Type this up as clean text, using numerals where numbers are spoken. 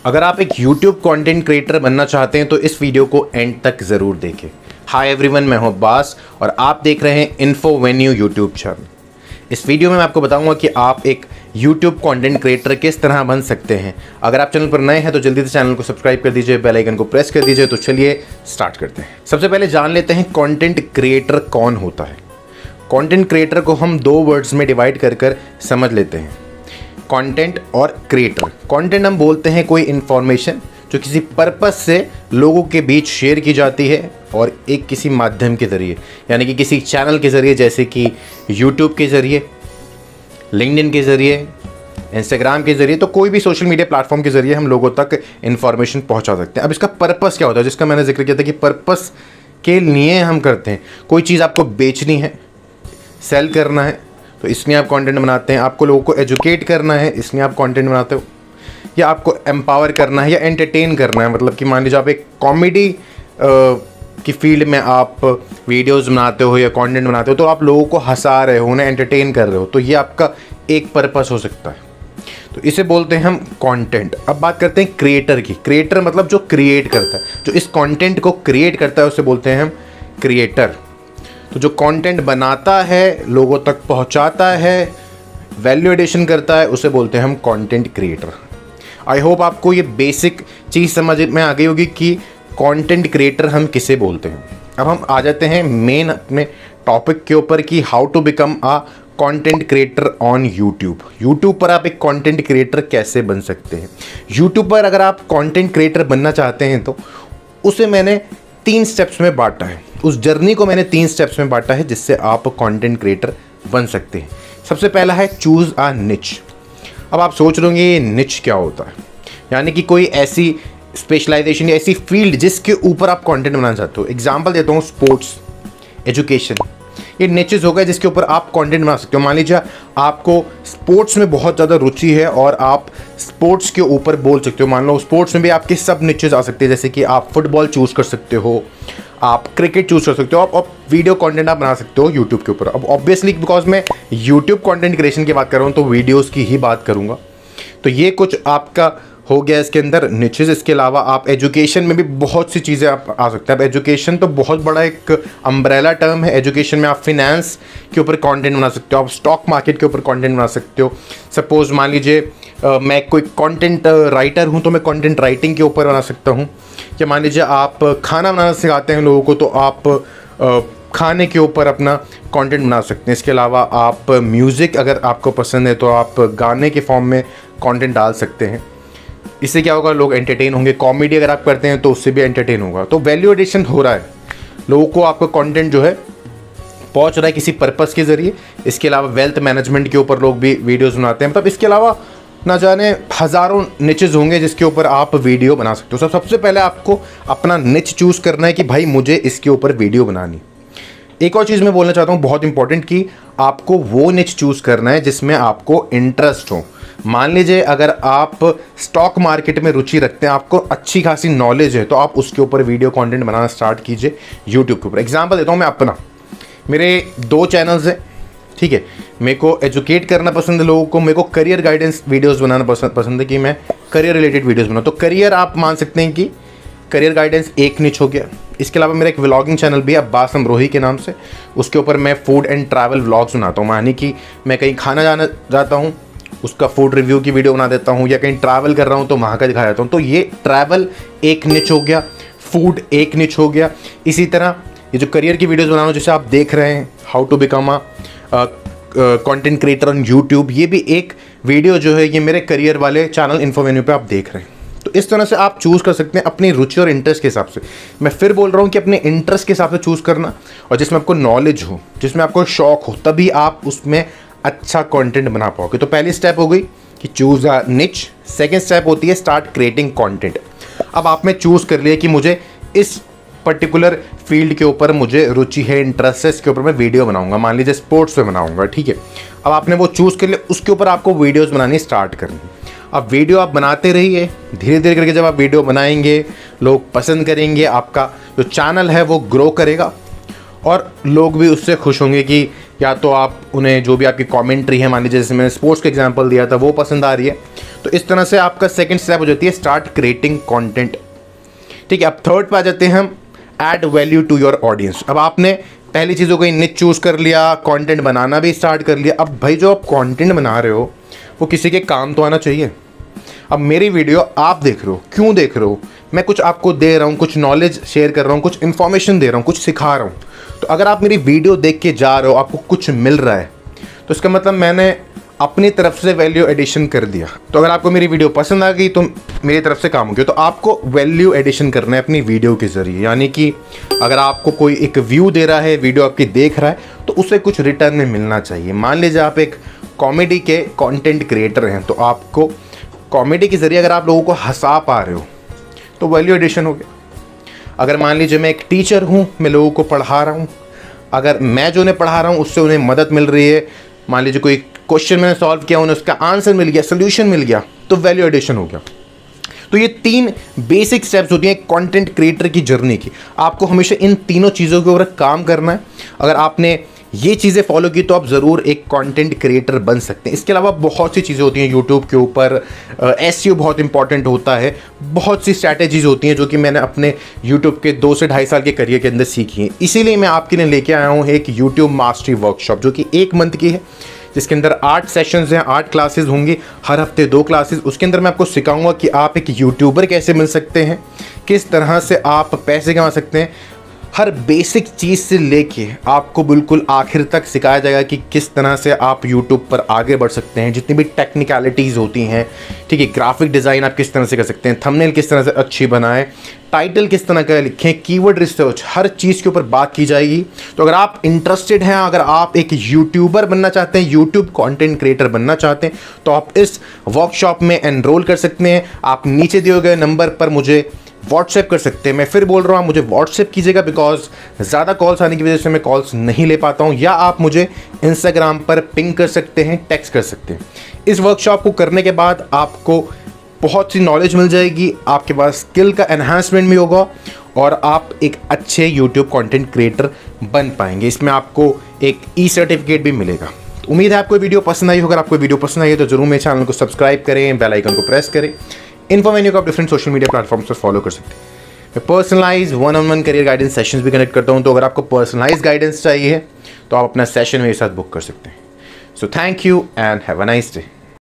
अगर आप एक YouTube कंटेंट क्रिएटर बनना चाहते हैं तो इस वीडियो को एंड तक ज़रूर देखें। हाय एवरीवन, मैं हूं अब्बास और आप देख रहे हैं इन्फोवेन्यू यूट्यूब चैनल। इस वीडियो में मैं आपको बताऊंगा कि आप एक YouTube कंटेंट क्रिएटर किस तरह बन सकते हैं। अगर आप चैनल पर नए हैं तो जल्दी से चैनल को सब्सक्राइब कर दीजिए, बेल आइकन को प्रेस कर दीजिए। तो चलिए स्टार्ट करते हैं। सबसे पहले जान लेते हैं कंटेंट क्रिएटर कौन होता है। कंटेंट क्रिएटर को हम दो वर्ड्स में डिवाइड कर समझ लेते हैं, कंटेंट और क्रिएटर। कंटेंट हम बोलते हैं कोई इन्फॉर्मेशन जो किसी पर्पस से लोगों के बीच शेयर की जाती है और एक किसी माध्यम के ज़रिए, यानी कि किसी चैनल के ज़रिए, जैसे कि यूट्यूब के ज़रिए, लिंक्डइन के ज़रिए, इंस्टाग्राम के ज़रिए, तो कोई भी सोशल मीडिया प्लेटफॉर्म के ज़रिए हम लोगों तक इन्फॉर्मेशन पहुंचा सकते हैं। अब इसका पर्पस क्या होता है, जिसका मैंने जिक्र किया था कि पर्पस के लिए हम करते हैं। कोई चीज़ आपको बेचनी है, सेल करना है, तो इसलिए आप कंटेंट बनाते हैं। आपको लोगों को एजुकेट करना है, इसलिए आप कंटेंट बनाते हो। या आपको एम्पावर करना है या एंटरटेन करना है, मतलब कि मान लीजिए आप एक कॉमेडी की फील्ड में आप वीडियोस बनाते हो या कंटेंट बनाते हो, तो आप लोगों को हंसा रहे हो, उन्हें एंटरटेन कर रहे हो, तो ये आपका एक पर्पस हो सकता है। तो इसे बोलते हैं हम कंटेंट। अब बात करते हैं क्रिएटर की। क्रिएटर मतलब जो क्रिएट करता है, जो इस कंटेंट को क्रिएट करता है, उसे बोलते हैं हम क्रिएटर। तो जो कंटेंट बनाता है, लोगों तक पहुंचाता है, वैल्यू एडिशन करता है, उसे बोलते हैं हम कंटेंट क्रिएटर। आई होप आपको ये बेसिक चीज़ समझ में आ गई होगी कि कंटेंट क्रिएटर हम किसे बोलते हैं। अब हम आ जाते हैं मेन अपने टॉपिक के ऊपर कि how to become a content creator on YouTube. YouTube पर आप एक कंटेंट क्रिएटर कैसे बन सकते हैं। यूट्यूब पर अगर आप कंटेंट क्रिएटर बनना चाहते हैं तो उसे मैंने 3 स्टेप्स में बांटा है। उस जर्नी को मैंने 3 स्टेप्स में बांटा है जिससे आप कंटेंट क्रिएटर बन सकते हैं। सबसे पहला है चूज़ अ निच। अब आप सोच रहे होंगे ये निच क्या होता है, यानी कि कोई ऐसी स्पेशलाइजेशन या ऐसी फील्ड जिसके ऊपर आप कंटेंट बनाना चाहते हो। एग्जांपल देता हूँ, स्पोर्ट्स, एजुकेशन, ये निचेस हो गए जिसके ऊपर आप कंटेंट बना सकते हो। मान लीजिए आपको स्पोर्ट्स में बहुत ज़्यादा रुचि है और आप स्पोर्ट्स के ऊपर बोल सकते हो। मान लो स्पोर्ट्स में भी आपके सब निचेस आ सकते हैं, जैसे कि आप फुटबॉल चूज़ कर सकते हो, आप क्रिकेट चूज़ कर सकते हो, आप वीडियो कंटेंट आप बना सकते हो यूट्यूब के ऊपर। अब ऑब्वियसली बिकॉज मैं यूट्यूब कंटेंट क्रिएशन की बात कर रहा हूँ तो वीडियोज़ की ही बात करूँगा। तो ये कुछ आपका हो गया इसके अंदर निचेस। इसके अलावा आप एजुकेशन में भी बहुत सी चीज़ें आप आ सकते हैं। अब एजुकेशन तो बहुत बड़ा एक अम्ब्रेला टर्म है। एजुकेशन में आप फिनेंस के ऊपर कंटेंट बना सकते हो, आप स्टॉक मार्केट के ऊपर कंटेंट बना सकते हो। सपोज़ मान लीजिए मैं कोई कंटेंट राइटर हूँ तो मैं कंटेंट राइटिंग के ऊपर बना सकता हूँ। या मान लीजिए आप खाना बनाना सिखाते हैं लोगों को तो आप खाने के ऊपर अपना कंटेंट बना सकते हैं। इसके अलावा आप म्यूज़िक अगर आपको पसंद है तो आप गाने के फॉर्म में कंटेंट डाल सकते हैं। इससे क्या होगा, लोग एंटरटेन होंगे। कॉमेडी अगर आप करते हैं तो उससे भी एंटरटेन होगा। तो वैल्यू एडिशन हो रहा है, लोगों को आपका कंटेंट जो है पहुंच रहा है किसी पर्पस के ज़रिए। इसके अलावा वेल्थ मैनेजमेंट के ऊपर लोग भी वीडियोस बनाते हैं। मतलब इसके अलावा ना जाने हज़ारों निचेस होंगे जिसके ऊपर आप वीडियो बना सकते हो। सबसे पहले आपको अपना निच चूज़ करना है कि भाई मुझे इसके ऊपर वीडियो बनानी। एक और चीज़ मैं बोलना चाहता हूँ बहुत इंपॉर्टेंट, कि आपको वो निच चूज़ करना है जिसमें आपको इंटरेस्ट हो। मान लीजिए अगर आप स्टॉक मार्केट में रुचि रखते हैं, आपको अच्छी खासी नॉलेज है, तो आप उसके ऊपर वीडियो कंटेंट बनाना स्टार्ट कीजिए यूट्यूब के ऊपर। एग्जांपल देता हूँ मैं अपना, मेरे 2 चैनल्स हैं, ठीक है। मेरे को एजुकेट करना पसंद है लोगों को, मेरे को करियर गाइडेंस वीडियोस बनाना पसंद है कि मैं करियर रिलेटेड वीडियोस बनाऊँ। तो करियर आप मान सकते हैं कि करियर गाइडेंस एक निच हो गया। इसके अलावा मेरा एक व्लॉगिंग चैनल भी है अब्बास अमरोही के नाम से। उसके ऊपर मैं फूड एंड ट्रैवल व्लॉग्स बनाता हूँ, यानी कि मैं कहीं खाना जाना जाता हूँ, उसका फूड रिव्यू की वीडियो बना देता हूँ, या कहीं ट्रैवल कर रहा हूँ तो वहाँ का दिखाया जाता हूँ। तो ये ट्रैवल एक निच हो गया, फूड एक निच हो गया। इसी तरह ये जो करियर की वीडियोस बना रहा हूँ, जैसे आप देख रहे हैं how to become a content creator on YouTube, ये भी एक वीडियो जो है ये मेरे करियर वाले चैनल इन्फोवेन्यू पे आप देख रहे हैं। तो इस तरह से आप चूज़ कर सकते हैं अपनी रुचि और इंटरेस्ट के हिसाब से। मैं फिर बोल रहा हूँ कि अपने इंटरेस्ट के हिसाब से चूज़ करना, और जिसमें आपको नॉलेज हो, जिसमें आपको शौक हो, तभी आप उसमें अच्छा कंटेंट बना पाओगे। तो पहली स्टेप हो गई कि चूज़ अ निच। सेकेंड स्टेप होती है स्टार्ट क्रिएटिंग कंटेंट। अब आपने चूज़ कर लिया कि मुझे इस पर्टिकुलर फील्ड के ऊपर मुझे रुचि है, इंटरेस्ट है, इसके ऊपर मैं वीडियो बनाऊंगा। मान लीजिए स्पोर्ट्स पे बनाऊंगा, ठीक है। अब आपने वो चूज़ कर लिया, उसके ऊपर आपको वीडियोस बनानी स्टार्ट करनी। अब वीडियो आप बनाते रहिए, धीरे धीरे करके जब आप वीडियो बनाएंगे लोग पसंद करेंगे, आपका जो चैनल है वो ग्रो करेगा। और लोग भी उससे खुश होंगे कि या तो आप उन्हें जो भी आपकी कमेंट्री है, मान लीजिए जैसे मैंने स्पोर्ट्स का एग्जांपल दिया था, वो पसंद आ रही है। तो इस तरह से आपका सेकंड स्टेप हो जाती है स्टार्ट क्रिएटिंग कंटेंट। ठीक है, अब थर्ड पे आ जाते हैं हम, add value to your audience. अब आपने पहली चीज़ों को निच चूज़ कर लिया, कंटेंट बनाना भी स्टार्ट कर लिया। अब भाई जो आप कंटेंट बना रहे हो वो किसी के काम तो आना चाहिए। अब मेरी वीडियो आप देख रहे हो, क्यों देख रहे हो? मैं कुछ आपको दे रहा हूँ, कुछ नॉलेज शेयर कर रहा हूँ, कुछ इन्फॉर्मेशन दे रहा हूँ, कुछ सिखा रहा हूँ। तो अगर आप मेरी वीडियो देख के जा रहे हो, आपको कुछ मिल रहा है, तो इसका मतलब मैंने अपनी तरफ से वैल्यू एडिशन कर दिया। तो अगर आपको मेरी वीडियो पसंद आ गई तो मेरी तरफ से काम हो गया। तो आपको वैल्यू एडिशन करना है अपनी वीडियो के ज़रिए, यानी कि अगर आपको कोई एक व्यू दे रहा है, वीडियो आपकी देख रहा है, तो उसे कुछ रिटर्न में मिलना चाहिए। मान लीजिए आप एक कॉमेडी के कंटेंट क्रिएटर हैं, तो आपको कॉमेडी के ज़रिए अगर आप लोगों को हंसा पा रहे हो तो वैल्यू एडिशन हो गया। अगर मान लीजिए मैं एक टीचर हूँ, मैं लोगों को पढ़ा रहा हूँ, अगर मैं जो उन्हें पढ़ा रहा हूँ उससे उन्हें मदद मिल रही है, मान लीजिए कोई क्वेश्चन मैंने सॉल्व किया, उन्हें उसका आंसर मिल गया, सोल्यूशन मिल गया, तो वैल्यू एडिशन हो गया। तो ये 3 बेसिक स्टेप्स होती हैं कंटेंट क्रिएटर की जर्नी की। आपको हमेशा इन तीनों चीज़ों के ऊपर काम करना है। अगर आपने ये चीज़ें फॉलो की तो आप ज़रूर एक कंटेंट क्रिएटर बन सकते हैं। इसके अलावा बहुत सी चीज़ें होती हैं यूट्यूब के ऊपर, एसईओ बहुत इंपॉर्टेंट होता है, बहुत सी स्ट्रैटेजीज़ होती हैं जो कि मैंने अपने यूट्यूब के 2 से 2.5 साल के करियर के अंदर सीखी हैं। इसीलिए मैं आपके लिए लेके आया हूँ एक यूट्यूब मास्टरी वर्कशॉप, जो कि 1 मंथ की है, जिसके अंदर 8 सेशंस हैं, 8 क्लासेस होंगी, हर हफ्ते 2 क्लासेस। उसके अंदर मैं आपको सिखाऊंगा कि आप एक यूट्यूबर कैसे मिल सकते हैं, किस तरह से आप पैसे कमा सकते हैं। हर बेसिक चीज़ से लेके आपको बिल्कुल आखिर तक सिखाया जाएगा कि किस तरह से आप यूट्यूब पर आगे बढ़ सकते हैं। जितनी भी टेक्निकलिटीज़ होती हैं, ठीक है, ग्राफिक डिज़ाइन आप किस तरह से कर सकते हैं, थंबनेल किस तरह से अच्छी बनाएं, टाइटल किस तरह का लिखें, कीवर्ड रिसर्च, हर चीज़ के ऊपर बात की जाएगी। तो अगर आप इंटरेस्टेड हैं, अगर आप एक यूट्यूबर बनना चाहते हैं, यूट्यूब कंटेंट क्रिएटर बनना चाहते हैं, तो आप इस वर्कशॉप में एनरोल कर सकते हैं। आप नीचे दिए गए नंबर पर मुझे व्हाट्सएप कर सकते हैं। मैं फिर बोल रहा हूँ, मुझे व्हाट्सएप कीजिएगा, बिकॉज ज़्यादा कॉल्स आने की वजह से मैं कॉल्स नहीं ले पाता हूँ। या आप मुझे इंस्टाग्राम पर पिंग कर सकते हैं, टेक्स्ट कर सकते हैं। इस वर्कशॉप को करने के बाद आपको बहुत सी नॉलेज मिल जाएगी, आपके पास स्किल का एनहांसमेंट भी होगा और आप एक अच्छे यूट्यूब कंटेंट क्रिएटर बन पाएंगे। इसमें आपको एक ई सर्टिफिकेट भी मिलेगा। उम्मीद है आपको वीडियो पसंद आई हो। अगर आपको वीडियो पसंद आई है तो जरूर मेरे चैनल को सब्सक्राइब करें, बेल आइकन को प्रेस करें। इन्फोमेन्यू को आप डिफरेंट सोशल मीडिया प्लेटफॉर्म्स पर फॉलो कर सकते हैं। मैं personalise 1-on-1 career guidance sessions भी कनेक्ट करता हूं, तो अगर आपको पर्सनलाइज गाइडेंस चाहिए तो आप अपना सेशन मेरे साथ बुक कर सकते हैं। So thank you and have a nice day.